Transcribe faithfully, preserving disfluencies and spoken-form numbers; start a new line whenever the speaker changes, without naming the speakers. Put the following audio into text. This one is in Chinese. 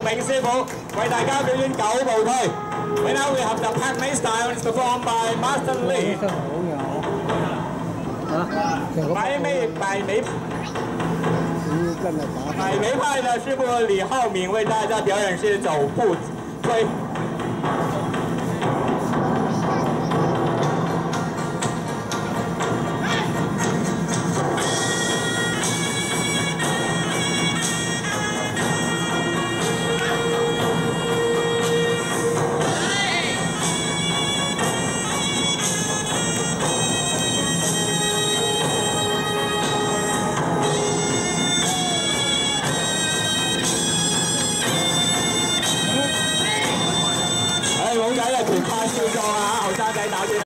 凌師傅為大家表演九步推。We now we have the Padme style is performed by Master Lee。白眉百眉。百眉派的师傅李浩敏为大家表演是走步推。